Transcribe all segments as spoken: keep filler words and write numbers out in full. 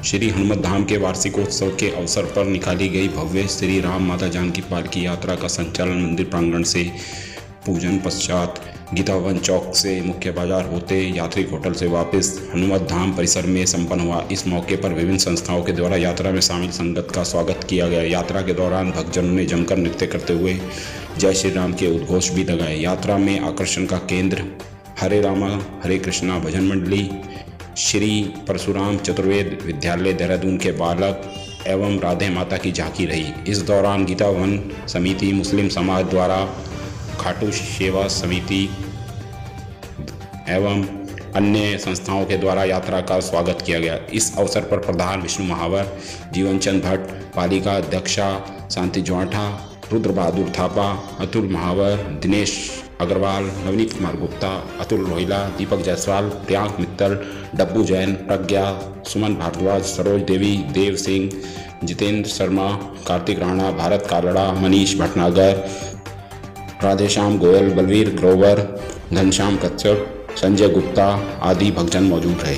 श्री हनुमत धाम के वार्षिकोत्सव के अवसर पर निकाली गई भव्य श्री राम माता जानकी पालकी यात्रा का संचालन मंदिर प्रांगण से पूजन पश्चात गीतावन चौक से मुख्य बाजार होते यात्री होटल से वापस हनुमत धाम परिसर में संपन्न हुआ। इस मौके पर विभिन्न संस्थाओं के द्वारा यात्रा में शामिल संगत का स्वागत किया गया। यात्रा के दौरान भक्तजनों ने जमकर नृत्य करते हुए जय श्री राम के उद्घोष भी लगाए। यात्रा में आकर्षण का केंद्र हरे रामा हरे कृष्णा भजन मंडली, श्री परशुराम चतुर्वेद विद्यालय देहरादून के बालक एवं राधे माता की झांकी रही। इस दौरान गीतावन समिति, मुस्लिम समाज द्वारा खाटू सेवा समिति एवं अन्य संस्थाओं के द्वारा यात्रा का स्वागत किया गया। इस अवसर पर प्रधान विष्णु महावर, जीवन चंद भट्ट, पालिका अध्यक्षा शांति ज्वाठा, रुद्र बहादुर थापा, अतुल महावर, दिनेश अग्रवाल, नवनीत कुमार गुप्ता, अतुल रोहिला, दीपक जायसवाल, प्रियांक मित्तल, डब्बू जैन, प्रज्ञा, सुमन भारद्वाज, सरोज देवी, देव सिंह, जितेंद्र शर्मा, कार्तिक राणा, भारत कालड़ा, मनीष भटनागर, राधेश्याम गोयल, बलवीर ग्रोवर, घनश्याम कच्छप, संजय गुप्ता आदि भक्तजन मौजूद रहे।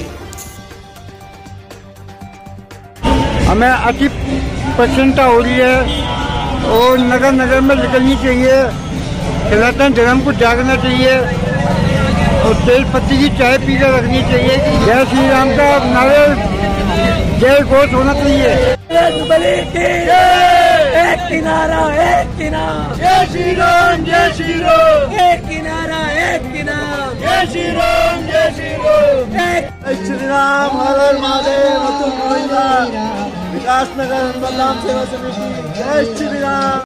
हमें अति प्रसन्नता हो रही है और नगर नगर में निकलनी चाहिए। सनातन धर्म को जागना चाहिए और तेज पत्ती की चाय पीकर रखनी चाहिए। जय श्री राम का नारे जय घोष होना चाहिए। एक किनारा एक किनारा जय श्री राम जय श्री राम, एक किनारा एक किनारा जय श्री राम जय श्री राम, जय श्री राम। हर हर महादेव, अतुल रोहिला, विकास नगर बलराम सेवा समिति, जय श्री राम।